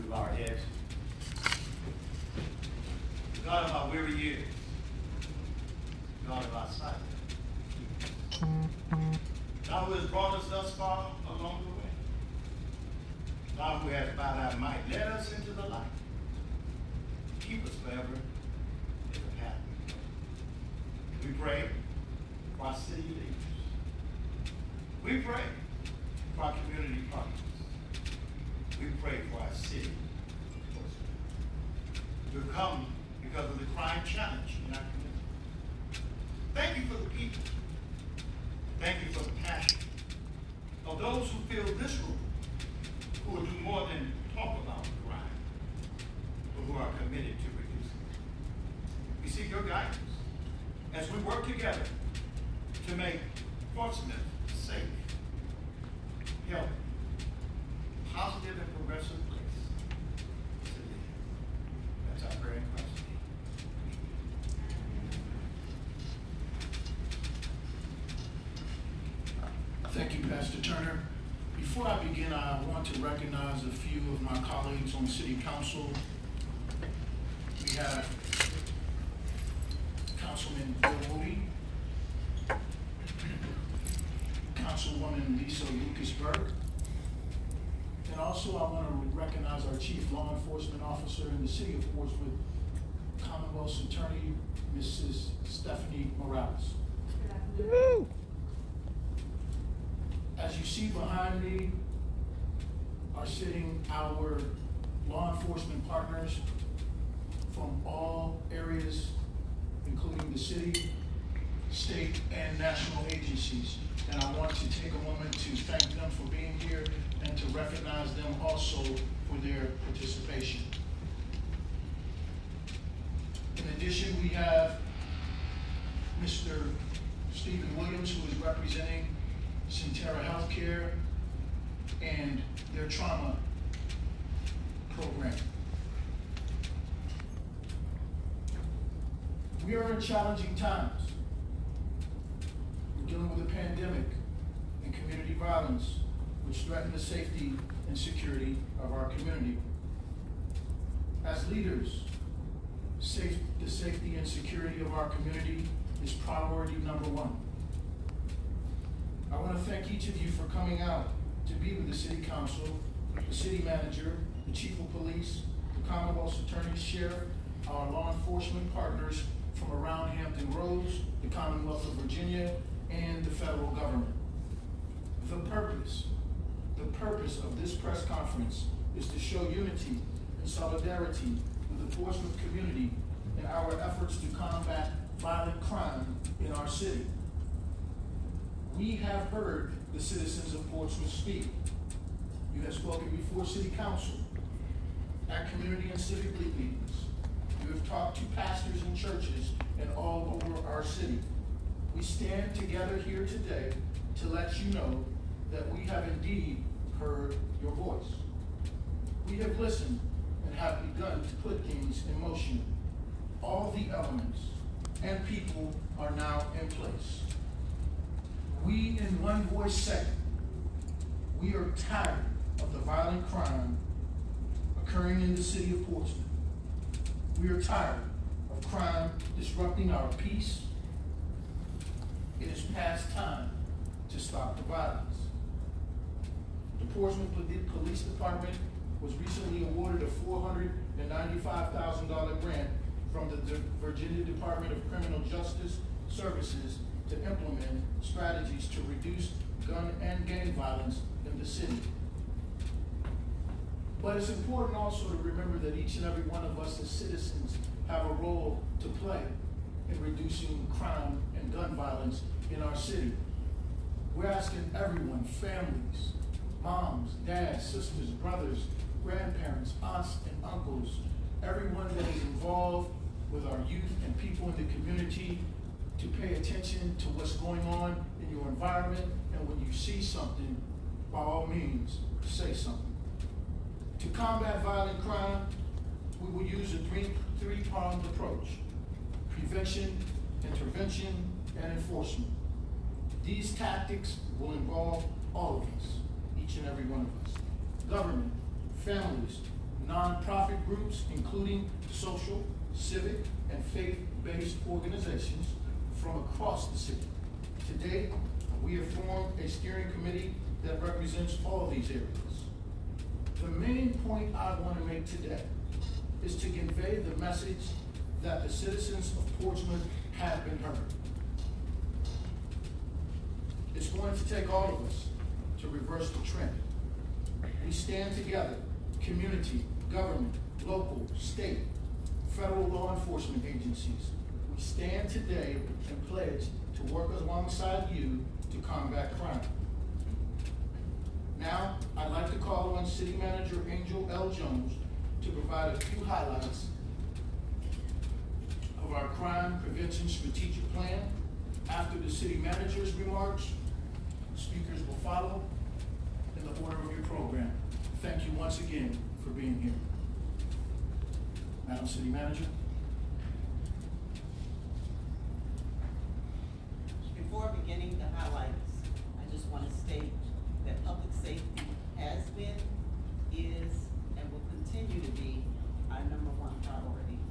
bow our heads. God of our weary years, God of our sight, Thou who has brought us thus far along the way, Thou who has by Thy might led us into the light, keep us forever in the path. We pray for our city leaders. We pray for our community partners. We pray for our city. We've come because of the crime challenge in our community. Thank you for the people. Thank you for the passion of those who fill this room, who will do more than talk about crime, but who are committed to reducing it. We seek your guidance as we work together to make Portsmouth safe, healthy, positive and progressive place to live. That's our prayer in Christ's name. Thank you, Pastor Turner. Before I begin, I want to recognize a few of my colleagues on City Council. We have Councilman Bill Moody, Councilwoman Lisa Lucas-Burke, and also I want to recognize our Chief Law Enforcement Officer in the City of Portsmouth, Commonwealth's Attorney, Mrs. Stephanie Morales. Good afternoon. As you see behind me are sitting our law enforcement partners from all areas, including the city, state, and national agencies. And I want to take a moment to thank them for being here and to recognize them also for their participation. In addition, we have Mr. Stephen Williams, who is representing Centera Healthcare and their trauma program. We are in challenging times. We're dealing with a pandemic and community violence, which threaten the safety and security of our community. As leaders, the safety and security of our community is priority number one. I want to thank each of you for coming out to be with the City Council, the City Manager, the Chief of Police, the Commonwealth's Attorney, Sheriff, our law enforcement partners from around Hampton Roads, the Commonwealth of Virginia, and the federal government. The purpose of this press conference is to show unity and solidarity with the Portsmouth community in our efforts to combat violent crime in our city. We have heard the citizens of Portsmouth speak. You have spoken before City Council, at community and civic league meetings. You have talked to pastors and churches and all over our city. We stand together here today to let you know that we have indeed heard your voice. We have listened and have begun to put things in motion. All the elements and people are now in place. We in one voice say, we are tired of the violent crime occurring in the city of Portsmouth. We are tired of crime disrupting our peace. It is past time to stop the violence. The Portsmouth Police Department was recently awarded a $495,000 grant from the Virginia Department of Criminal Justice Services to implement strategies to reduce gun and gang violence in the city. But it's important also to remember that each and every one of us as citizens have a role to play in reducing crime and gun violence in our city. We're asking everyone, families, moms, dads, sisters, brothers, grandparents, aunts and uncles, everyone that is involved with our youth and people in the community to pay attention to what's going on in your environment, and when you see something, by all means, say something. To combat violent crime, we will use a three-pronged approach: prevention, intervention, and enforcement. These tactics will involve all of us, each and every one of us: government, families, nonprofit groups, including social, civic, and faith-based organizations from across the city. Today, we have formed a steering committee that represents all of these areas. The main point I want to make today is to convey the message that the citizens of Portsmouth have been heard. It's going to take all of us to reverse the trend. We stand together, community, government, local, state, federal law enforcement agencies. We stand today and pledge to work alongside you to combat crime. Now, I'd like to call on City Manager Angel L. Jones to provide a few highlights of our crime prevention strategic plan. After the city manager's remarks, speakers will follow in the order of your program. Thank you once again for being here. Madam City Manager. Before beginning the highlights, I just want to state that public safety has been, is, and will continue to be our #1 priority.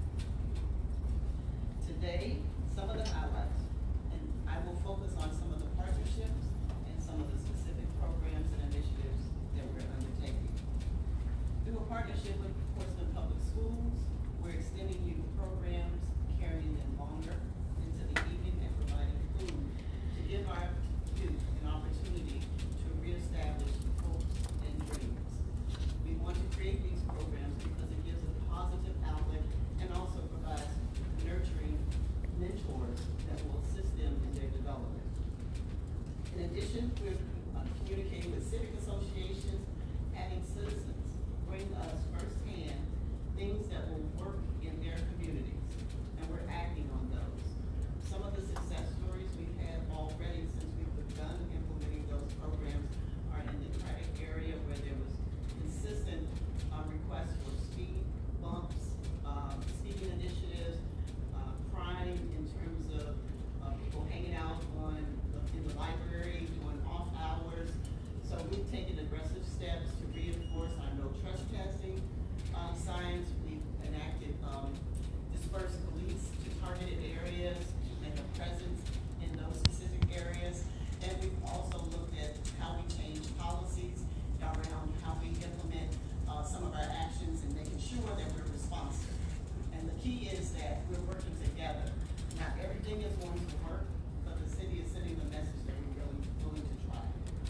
Today, some of the highlights, and I will focus on some of the partnerships and some of the specific programs and initiatives that we're undertaking. Through a partnership with Portsmouth Public Schools, we're extending youth programs, carrying them longer into the evening and providing food to give our youth an opportunity to reestablish hopes and dreams. We want to create these programs because it gives a positive outlet and also provides nurturing mentors that will assist them in their development. In addition, we're communicating with civic associations, having citizens bring us firsthand things that will work in their communities, and we're acting on those. Some of the success stories we've had already since we've begun implementing those programs are in the traffic area where there was consistent requests for speed bumps, speeding initiatives, crime in terms of people hanging out in the library during off hours. So we've taken aggressive steps to reinforce our no trespassing signs. We've enacted dispersed police to targeted areas to make a presence in those specific areas. And we've also looked at how we change policies around how we implement some of our actions and making sure that we're responsive. And the key is that we're working together. Not everything is going to work, but the city is sending the message that we're really willing to try.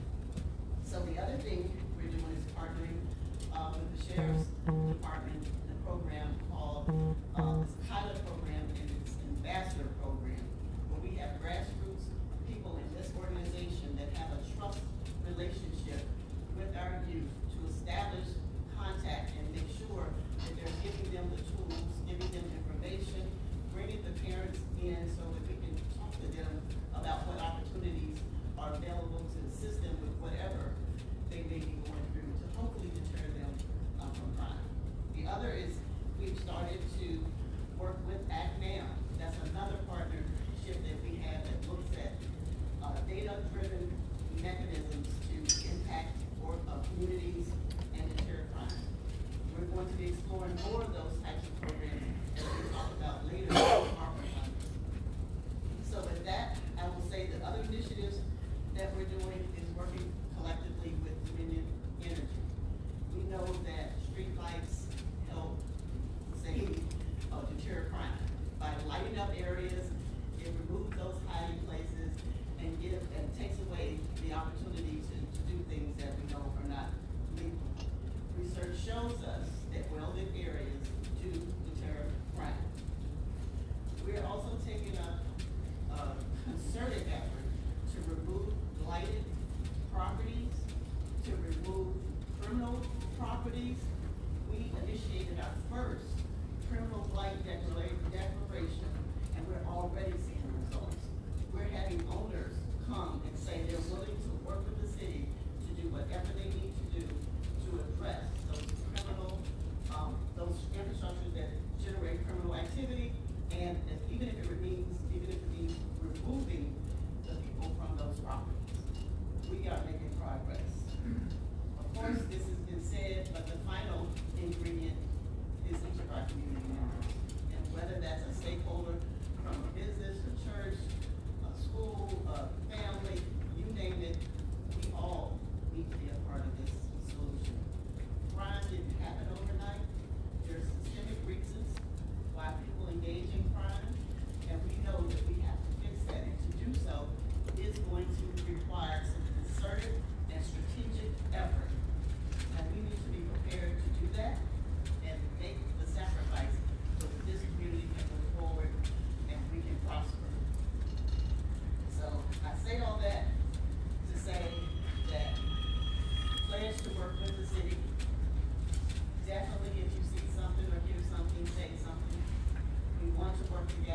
So the other thing we're doing is partnering with the Sheriff's Department in a program called this pilot program and its ambassador program, where we have grassroots people in this organization that have a trust relationship with our youth to establish contact and make sure that they're giving them the tools, giving them information, bringing the parents in so that we can talk to them about what opportunities are available to assist them with whatever they may be going through to hopefully deter them from crime. The other is we've started to work with ACNAM. That's another partnership that we have that looks at data-driven mechanisms to impact communities and deter crime. We're going to be exploring more of those types of programs as we talk about later in our time. So with that, I will say that other initiatives that we're doing is working collectively with Dominion Energy. We know that streetlights help save or deter crime. By lighting up areas, it removes those hiding places and takes away the opportunity to do things that we know are not legal. Research shows us that well-lit areas do deter crime. We're also taking a concerted effort to remove blighted properties, to remove criminal properties. We initiated our first criminal blight declaration, and we're already seeing results. We're having owners come and say they're willing to work with the city to do whatever they need to do to address those criminal, those infrastructures that generate criminal activity, and even if it means removing the people from those properties. We are making progress. Of course, this has been said, but the final ingredient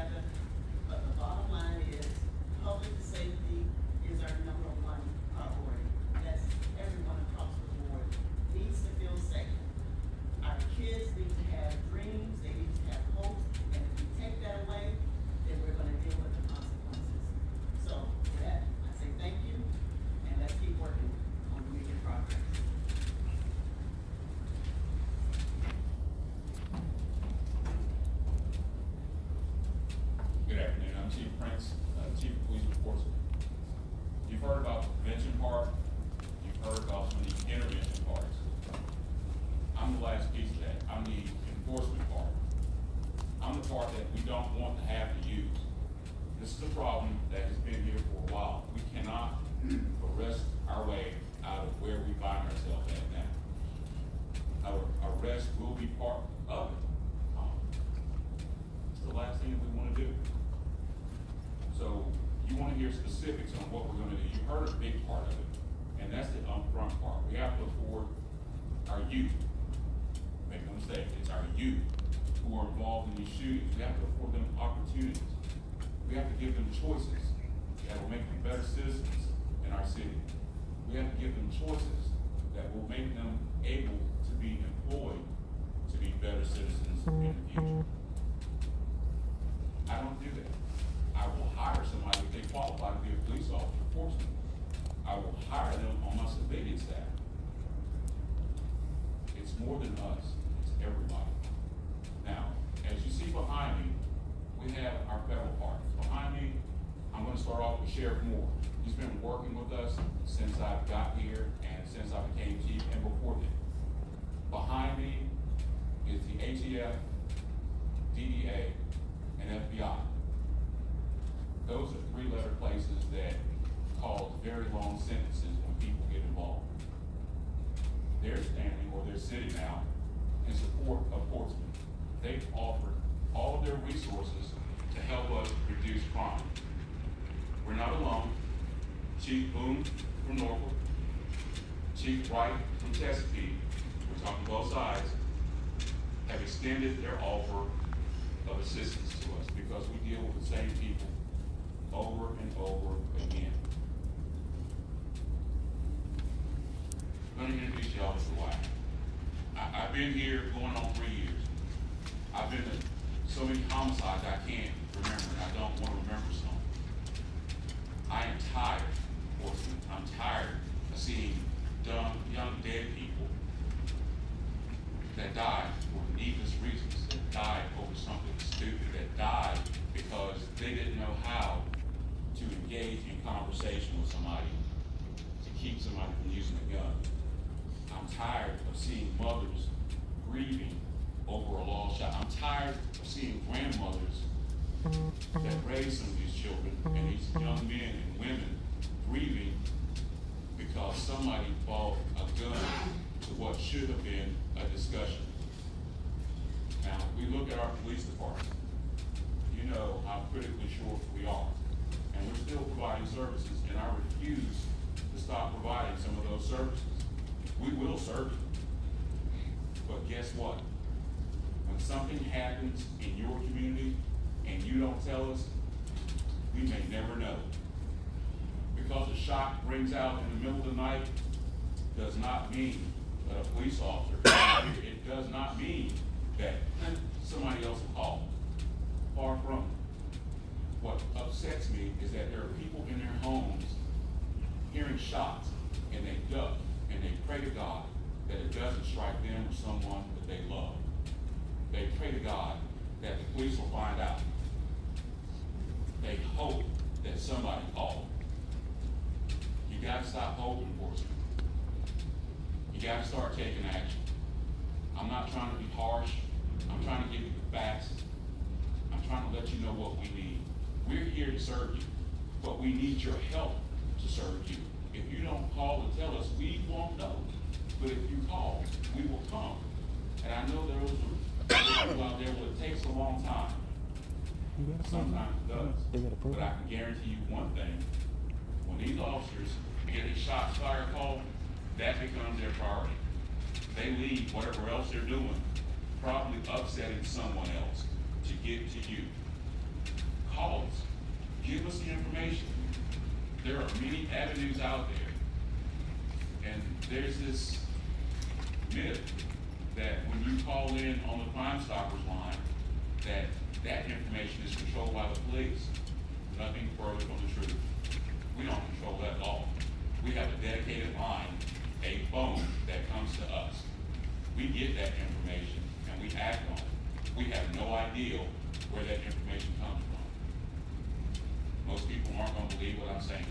together, but the bottom line is, public safety is our number one priority. That's everyone across the board needs to feel safe. Our kids need to have dreams, they need to have hopes, and if we take that away, then we're gonna deal with the consequences. So, with that, I say thank you, and let's keep working on making progress. Good afternoon, I'm Chief Prince, Chief of Police of Portsmouth. You've heard about the prevention part, you've heard about some of the intervention parts. I'm the last piece of that, I'm the enforcement part. I'm the part that we don't want to have to use. This is a problem that has been here for a while. We cannot arrest our way out of where we find ourselves at now. Our arrest will be part of it. It's the last thing that we want to do. So you want to hear specifics on what we're going to do. You heard a big part of it, and that's the upfront part. We have to afford our youth, make no mistake, it's our youth who are involved in these shootings. We have to afford them opportunities. We have to give them choices that will make them better citizens in our city. We have to give them choices that will make them able to be employed to be better citizens in the future. I don't do that. I will hire somebody if they qualify to be a police officer, fortunately. I will hire them on my civilian staff. It's more than us, it's everybody. Now, as you see behind me, we have our federal part. Behind me, I'm gonna start off with Sheriff Moore. He's been working with us since I got here and since I became chief and before then. Behind me is the ATF, DEA, and FBI. Those are three-letter places that cause very long sentences when people get involved. They're standing, or they're sitting now, in support of Portsmouth. They've offered all of their resources to help us reduce crime. We're not alone. Chief Boone from Norfolk, Chief Wright from Chesapeake, we're talking both sides, have extended their offer of assistance to us because we deal with the same people over and over again. I'm going to introduce y'all to why. I've been here going on 3 years. I've been to so many homicides I can't remember, and I don't want to remember some. I am tired, Portsmouth. I'm tired of seeing young dead people that died for needless reasons, that died over something stupid, that died because they didn't know how to engage in conversation with somebody to keep somebody from using a gun. I'm tired of seeing mothers grieving over a lost child. I'm tired of seeing grandmothers that raise some of these children and these young men and women grieving because somebody bought a gun to what should have been a discussion. Now, we look at our police department. You know how critically short we are. And we're still providing services, and I refuse to stop providing some of those services. We will serve you. But guess what? When something happens in your community and you don't tell us, we may never know. Because a shot rings out in the middle of the night does not mean that a police officer, it does not mean that somebody else will call. Far from it. What upsets me is that there are people in their homes hearing shots and they duck and they pray to God that it doesn't strike them or someone that they love. They pray to God that the police will find out. They hope that somebody called. You gotta stop hoping for it. You gotta start taking action. I'm not trying to be harsh. I'm trying to give you the facts. I'm trying to let you know what we need. We're here to serve you, but we need your help to serve you. If you don't call and tell us, we won't know. But if you call, we will come. And I know there are people out there where it takes a long time. Sometimes it does. But I can guarantee you one thing. When these officers get a shots fired call, that becomes their priority. They leave whatever else they're doing, probably upsetting someone else to get to you. Call us. Give us the information. There are many avenues out there. And there's this myth that when you call in on the Crime Stoppers line, that information is controlled by the police. Nothing further from the truth. We don't control that at all. We have a dedicated line, a phone that comes to us. We get that information and we act on it. We have no idea where that information comes from. Most people aren't going to believe what I'm saying.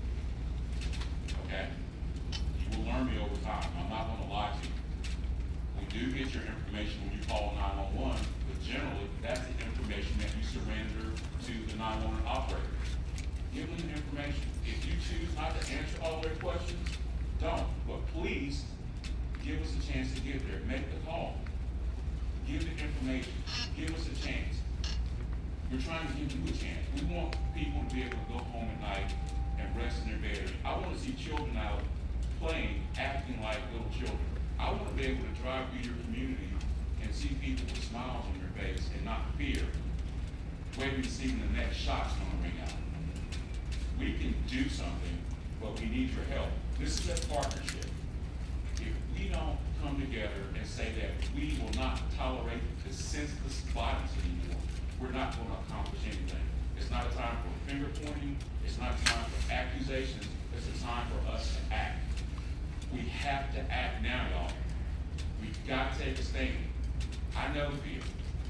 Okay? You will learn me over time. I'm not going to lie to you. We do get your information when you call 911, but generally, that's the information that you surrender to the 911 operator. Give them the information. If you choose not to answer all their questions, don't. But please, give us a chance to get there. Make the call. Give the information. Give us a chance. We're trying to give you a chance. We want people to be able to go home at night and rest in their bed. I want to see children out playing, acting like little children. I want to be able to drive through your community and see people with smiles on their face and not fear, waiting to see when the next shot's going to ring out. We can do something, but we need your help. This is a partnership. If we don't come together and say that we will not tolerate the senseless violence anymore, we're not going to accomplish anything. It's not a time for finger pointing. It's not a time for accusations. It's a time for us to act. We have to act now, y'all. We've got to take a stand. I know the fear.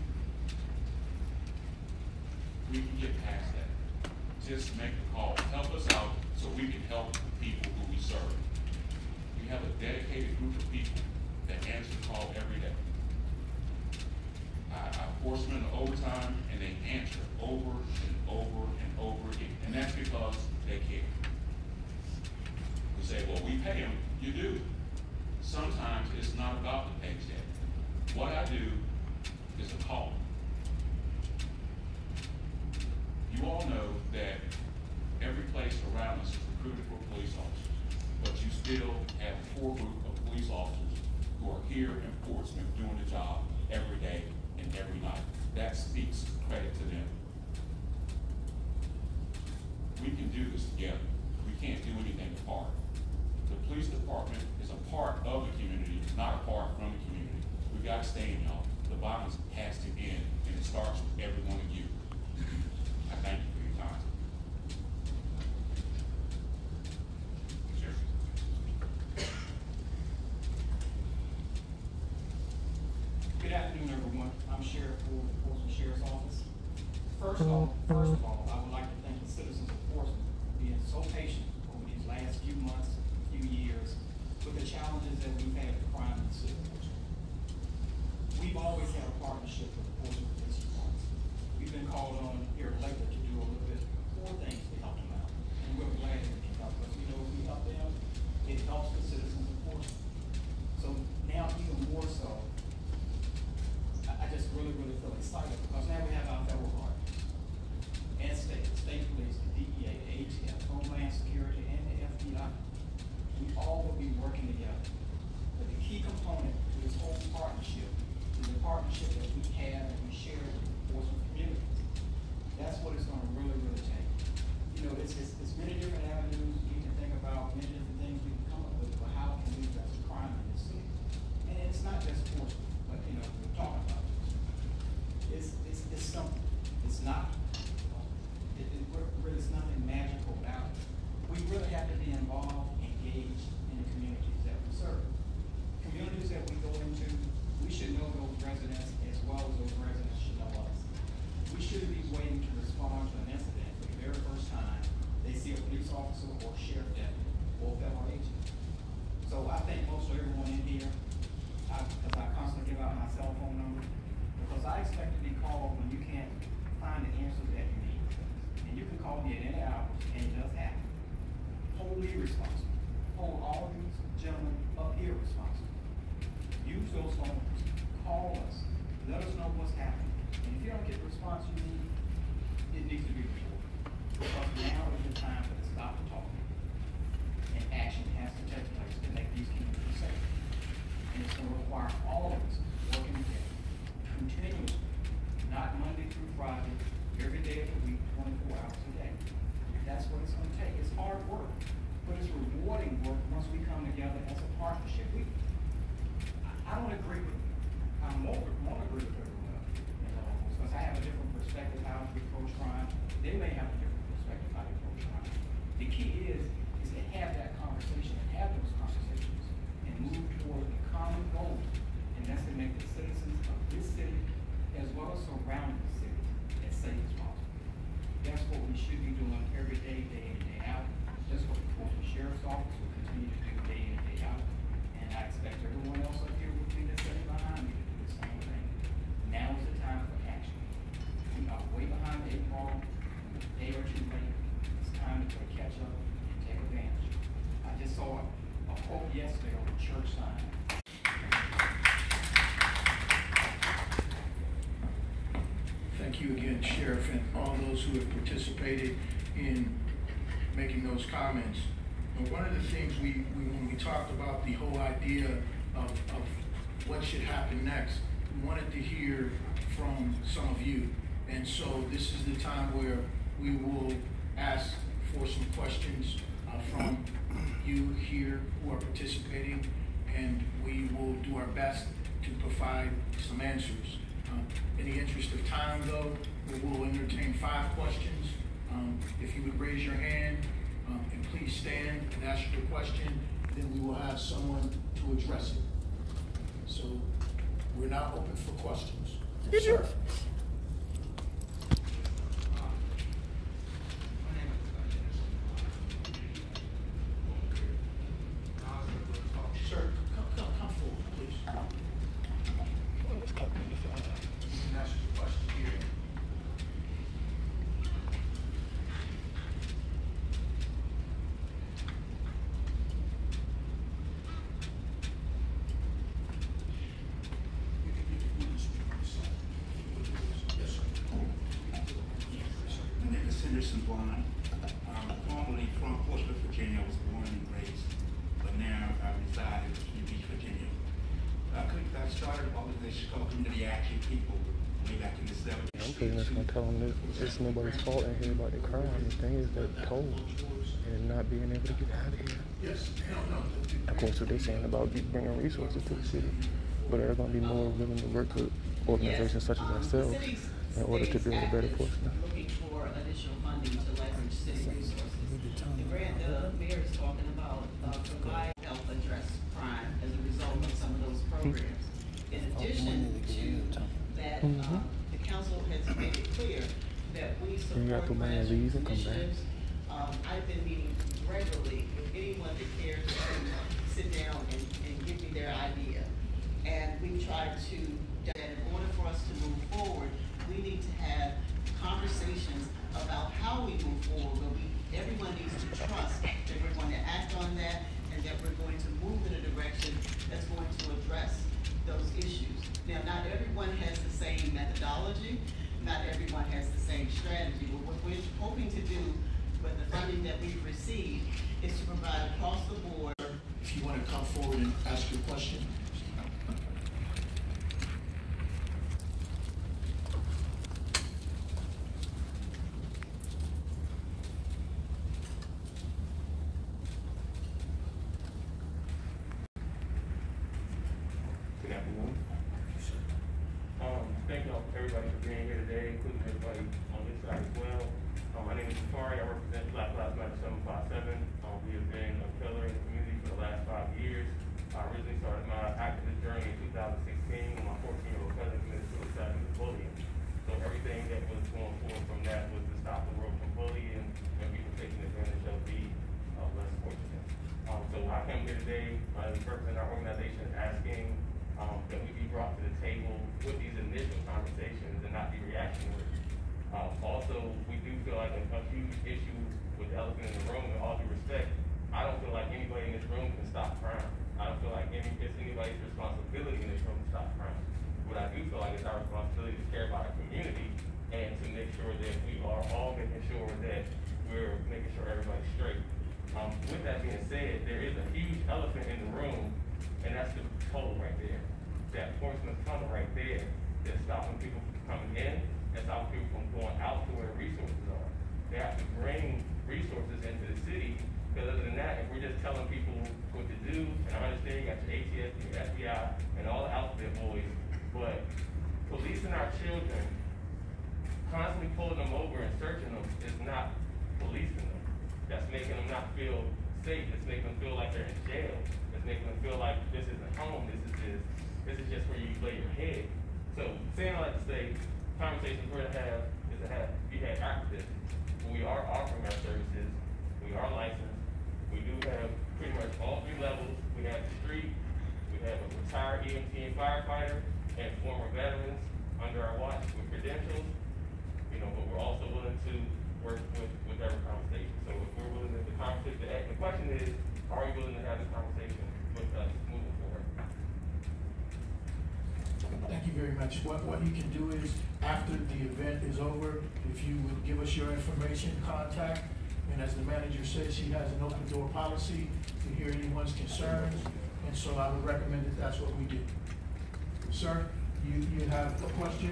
We can get past that. Just make the call. Help us out so we can help the people who we serve. We have a dedicated group of people that answer the call every day. I force them into overtime, and they answer over and over and over again. And that's because they care. We say, well, we pay them. You do. Sometimes it's not about the paycheck. What I do is a call. You all know that every place around us is recruited for police officers, but you still have a core group of police officers who are here in Portsmouth doing the job every day and every night. That speaks credit to them. We can do this together. We can't do anything apart. The police department is a part of the community, not apart from the community. We've got to stay in, y'all. The violence has to end, and it starts with every one of you. I thank you for your time. Sure. Good afternoon, everyone. I'm Sheriff Ford, the Portsmouth Sheriff's Office. First of all, I would like to thank the citizens of Portsmouth for being so patient over these last few months, few years, with the challenges that we've had with crime in the city of Portsmouth. We've always had a partnership with the Portsmouth Police Department. We've been called on here lately to do a little bit more things to help them out, and we're glad that they help us. You know, if we help them, it helps the citizens of Portsmouth. So now, even more so, I just really feel excited because now we have our federal partners and state police, the DEA, the ATF, Homeland Security, and the FBI. We all will be working together. But the key component to this whole partnership is the partnership that we have and we share with the Portsmouth community. That's what it's going to really take. You know, it's many different avenues you can think about, many different things we can come up with for how can we address crime in this city. And it's not just Portsmouth, but you know, we're talking about this. It's something. It's not. It's nothing magical about it. We really have to be involved, engaged in the communities that we serve. Communities that we go into, we should know those residents as well as those residents should know us. We shouldn't be waiting to respond to an incident for the very first time they see a police officer or sheriff deputy or federal agent. So I think most of everyone in here, because I constantly give out my cell phone number, because I expect to be called when you can't find the answers that you need. And you can call me at any hour, and it does happen. Hold me responsible. Hold all these gentlemen up here responsible. Use those phones. Call us. Let us know what's happening. And if you don't get the response you need, it needs to be reported. Because now is the time for the stop the talk. And action has to take place to make these communities safe. And it's going to require all of us working together, continuously, not Monday through Friday, every day of the week, once we come together as a partnership, I don't agree with, I won't agree with everyone, because I have a different perspective how to approach crime. They may have a different perspective how to approach crime. The key is to have that conversation and have those conversations and move toward a common goal, and that's to make the citizens of this city as well as surrounding cities as safe as possible. That's what we should be doing every day, day in, day out. That's what the Portsmouth Sheriff's Office will continue to do day in, day out. And I expect everyone else up here with me that's sitting behind me to do the same thing. Now is the time for action. We are way behind the 8 ball, a day or two late. It's time to play catch up and take advantage. I just saw a quote yesterday on the church sign. Thank you again, Sheriff, and all those who have participated in making those comments. And one of the things when we talked about the whole idea of what should happen next, we wanted to hear from some of you. And so this is the time where we will ask for some questions from you here who are participating, and we will do our best to provide some answers. In the interest of time, though, we will entertain 5 questions. If you would raise your hand and please stand and ask your question, then we will have someone to address it. So we're now open for questions. Yes, sir. Sir, come forward, please. You can ask your question here. Yes, sir. My name is Henderson Blind. Formerly from Portsmouth, Virginia. I was born and raised, but now I reside in Virginia Beach, Virginia. I started an organization called Community Action People way back in the 70s. I'm pretty much gonna tell them that it's nobody's fault in here about the crime. The thing is they're told and not being able to get out of here. Yes, Of course, what they're saying about bringing resources to the city, but they're gonna be more willing to work with organizations such as ourselves in order to build a better Portsmouth. Looking for additional funding to leverage city resources. The grant the mayor is talking about provide help address crime as a result of some of those programs. In addition to that, the council has made it clear that we support grassroots initiatives. I've been meeting regularly with anyone that cares to sit down and give me their idea. And we tried to, that in order for us to move forward, we need to have conversations about how we move forward, but everyone needs to trust that we're going to act on that and that we're going to move in a direction that's going to address those issues. Now, not everyone has the same methodology, not everyone has the same strategy, but what we're hoping to do with the funding that we've received is to provide across the board. if you want to come forward and ask your question. Good afternoon. Thank y'all, everybody, for being here today, including everybody on this side as well. My name is Safari. I represent Black Lives Matter 757. We have been a pillar in the community for the last 5 years. I originally started my activist journey in 2016 when my 14-year-old cousin committed suicide and was bullying. So everything that was going forward from that was to stop the world from bullying and people taking advantage of the less fortunate. So I came here today representing our organization asking that we be brought to the table with these initial conversations and not be reactionary. Also, we do feel like a huge issue with the elephant in the room, with all due respect, I don't feel like anybody in this room can stop crime. I don't feel like it's anybody's responsibility in this room to stop crime. What I do feel like is our responsibility to care about our community and to make sure that we are all making sure that we're making sure everybody's straight. With that being said, there is a huge elephant in the room, and that's the toll right there. That Portsmouth tunnel right there that's stopping people from coming in and stopping people from going out to where resources are. They have to bring resources into the city Because other than that, if we're just telling people what to do, and I understand you got your ATF, your FBI, and all the alphabet boys, but policing our children, constantly pulling them over and searching them is not policing them. That's making them not feel safe. It's making them feel like they're in jail. It's making them feel like this isn't home. This is just where you lay your head. So saying all that to say, conversations we're to have is to have be after this. We are offering our services. We are licensed. We do have pretty much all 3 levels. We have the street. We have a retired EMT and firefighter and former veterans under our watch with credentials. You know, but we're also willing to work with every conversation. So if we're willing to conversate, the question is, are you willing to have this conversation with us moving forward? Thank you very much. What you can do is, after the event is over, if you would give us your information, contact, and as the manager says, she has an open door policy to hear anyone's concerns, and so I would recommend that that's what we do. Sir, you have a question?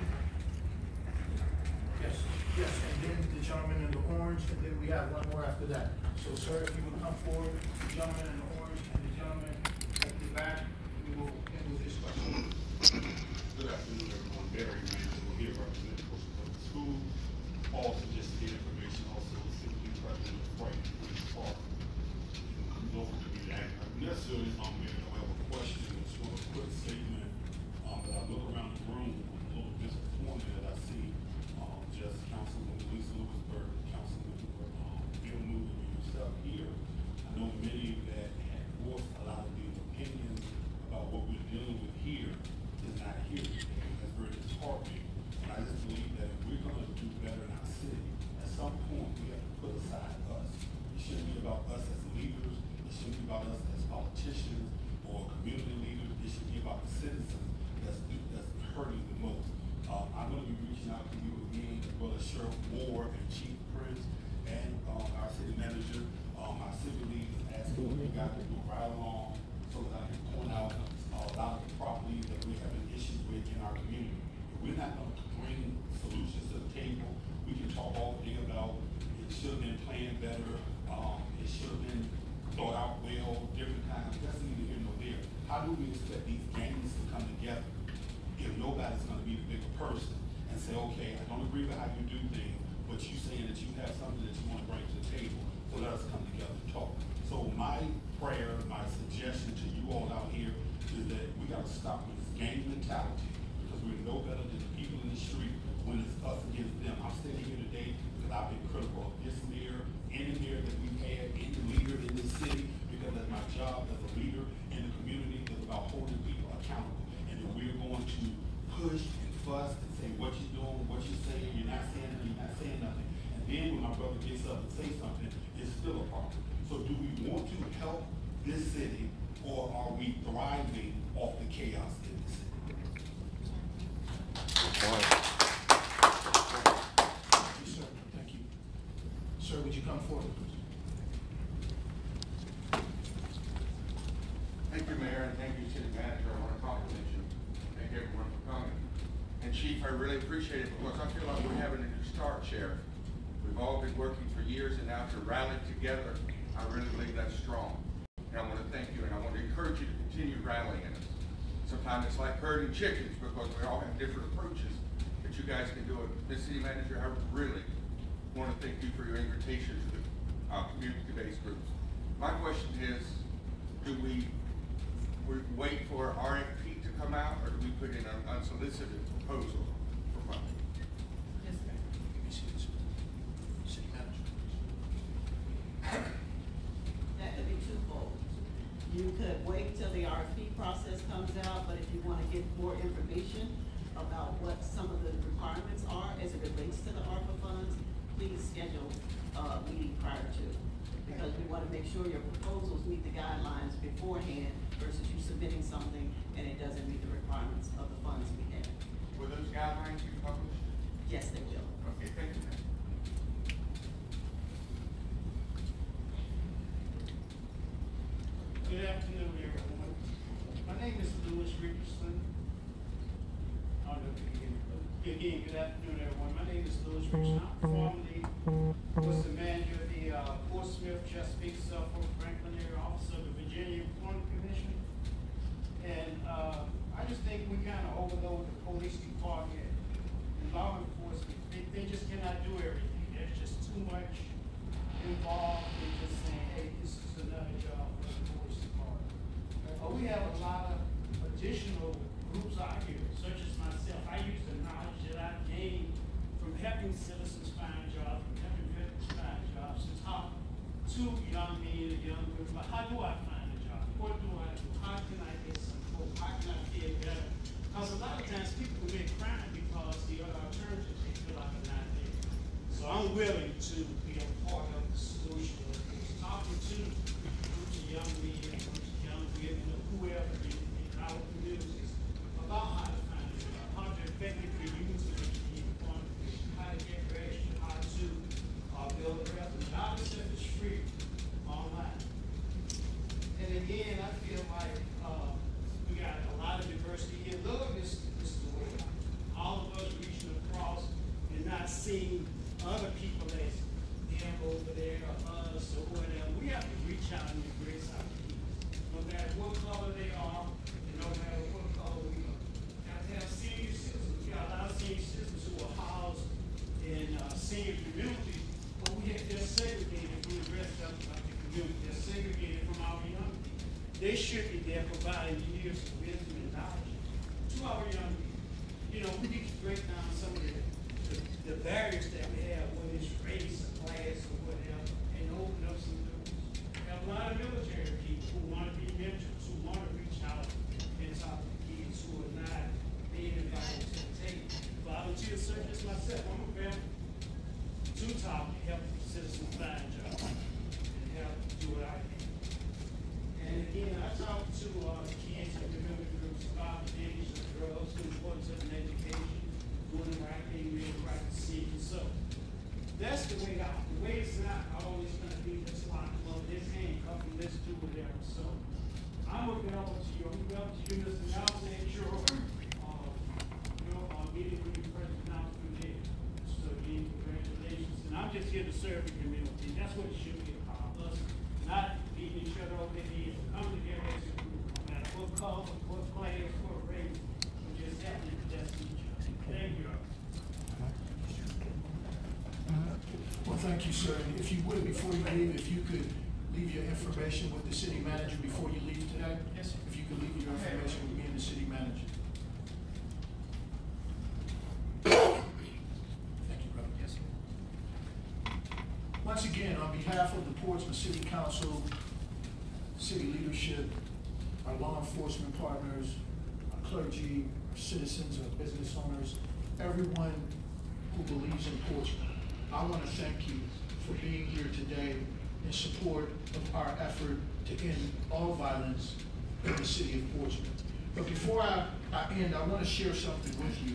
Yes, and then the gentleman in the orange, and then we have one more after that. So sir, if you would come forward, the gentleman in the orange and the gentleman at the back, we will end with this question. Good afternoon, everyone. Barry Mansell here representing Coastal Public School. Also, just to get information, also simply President of Frank Police Park. Local community actor. Necessarily, Mayor, I have a question. It's one of a quick statement. That I look around the room, I'm a little disappointed that I see just Councilwoman Lisa Lewisburg, Councilman Bill Newton, and yourself here. I know many that had voiced a lot of these opinions about what we're dealing with here is not here today. That's very disheartening. And I just believe that if we're going to do better in our city, at some point we have to put aside us. It shouldn't be about us as leaders. It shouldn't be about us as politicians or community leaders. It should be about the citizens that's hurting the most. I'm going to be reaching out to you again, as well as Sheriff Moore and Chief Prince and our city manager. Our city leaders asking what we got to do right along so that I can point out a lot of the properties that we're having issues with in our community. If we're not going to bring solutions to the table, we can talk all day about it should have been planned better, it should have been thought out well, different times. That's neither here nor there. How do we expect these gangs to come together if nobody's going to be the bigger person and say, okay, I don't agree with how you do things, but you saying that you have something that you want to bring to the table, so let us come together and talk. So my prayer, my suggestion to you all out here is that we got to stop with this gang mentality, because we're no better than the people in the street when it's us against them. I'm standing here today because I've been critical of this mayor, any mayor that we've had, any leader in this city, because that's my job as a leader in the community is about holding people accountable. We're going to push and fuss and say what you're doing, what you're saying, you're not saying nothing, you're not saying nothing. And then when my brother gets up and says something, it's still a problem. So do we want to help this city, or are we thriving off the chaos in the city? Thank you, sir. Thank you. Sir, would you come forward, please? Thank you, Mayor, and thank you, City Manager. I want to compliment you. Thank everyone for coming. And Chief, I really appreciate it because I feel like we're having a new start, Sheriff. We've all been working for years, and now to rally together, I really believe that's strong. And I want to thank you, and I want to encourage you to continue rallying us. Sometimes it's like herding chickens because we all have different approaches, but you guys can do it. Ms. City Manager, I really want to thank you for your invitation to the community-based groups. My question is, do we wait for RFP to come out, or do we put in an unsolicited proposal for funding? Yes, sir. City manager. That could be twofold. You could wait till the RFP process comes out, but if you want to get more information about what some of the requirements are as it relates to the ARPA funds, please schedule a meeting prior to. Because we want to make sure your proposals meet the guidelines beforehand versus you submitting something and it doesn't meet the requirements of the funds we have. Will those guidelines be published? Yes, they will. Okay, thank you, ma'am. Good afternoon, everyone. My name is Louis Richardson. I don't know if you can hear me. Again, good afternoon, everyone. My name is Louis Richardson. I'm formerly was the manager of the the Portsmouth, Chesapeake, Suffolk, Franklin area officer of the Virginia Employment Commission. And I just think we kind of overload the police department and law enforcement. They just cannot do everything. There's just too much involved in just saying, hey, this is another job for the police department. We have a lot of additional groups out here, such as myself. I use the knowledge that I've gained from helping citizens find jobs, from helping veterans find jobs, to talk to young men and young women about how do I find a job? What do I do? How can I get some hope? How can I feel better? Because a lot of times people commit crime because the other alternatives they feel like are not there. So I'm willing to be a part of the solution of this, talking to groups of young men, groups of young women, or whoever in our communities about how to find a job, how to effectively use the employment, how to get registered, how to build a resume. All this stuff is free online. And again, I feel like we got a lot of diversity here. Love is the way. All of us reaching across and not seeing other people as them over there or us or whatever. We have to reach out and embrace our people. No matter what color they are, and no matter what color we are. Got to have senior citizens. We got a lot of senior citizens who are housed in senior communities, but they're segregated from the rest of the community. They're segregated from our young people. They should be there providing years of wisdom and knowledge to our young people. You know, we need to break down some of the barriers that we have, whether it's race or class or whatever, and open up some doors. We have a lot of military people who want to be mentors, who want to reach out and talk to kids who are not being invited to the table. Volunteer such as myself, I'm available to talk and help citizens find jobs and help do what I can. And again, I talk to kids and community groups about the dangers of drugs, the importance of an education, doing the right thing, being the right decision. So that's the way out. The way it's not always going to be this lock them up, this handcuff, and let's do whatever. So I'm available to you. I'm available to you, Mr. Nelson, at your meeting with your president now through there. So again, congratulations. And I'm just here to serve the community. That's what it should be about. Us not beating each other over the head, come together as a group, no matter what color, what class, what race, we're just having to test each other. Thank you. Well, thank you, sir. And if you would, before you leave, if you could leave your information with the city manager before you leave today. Yes, sir. If you could leave your information with me and the city manager. Thank you, brother. Yes, sir. Once again, on behalf of the Portsmouth City Council, city leadership, our law enforcement partners, our clergy, our citizens, our business owners, everyone who believes in Portsmouth, I want to thank you for being here today in support of our effort to end all violence in the city of Portsmouth. But before I end, I want to share something with you.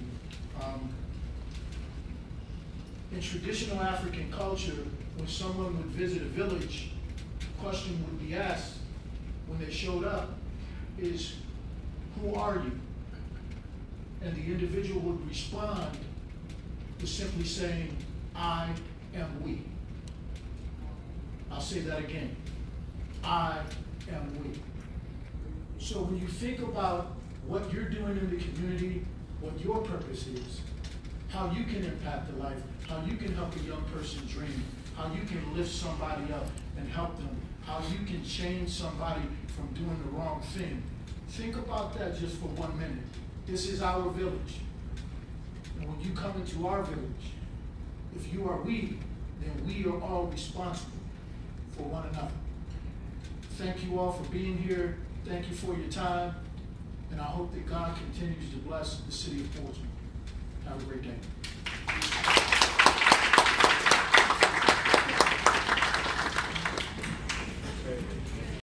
In traditional African culture, when someone would visit a village, the question would be asked when they showed up is, who are you? And the individual would respond with simply saying, I am we. I'll say that again. I am we. So when you think about what you're doing in the community, what your purpose is, how you can impact the life, how you can help a young person dream, how you can lift somebody up and help them, how you can change somebody from doing the wrong thing. Think about that just for 1 minute. This is our village. And when you come into our village, if you are we, then we are all responsible for one another. Thank you all for being here. Thank you for your time. And I hope that God continues to bless the city of Portsmouth. Have a great day.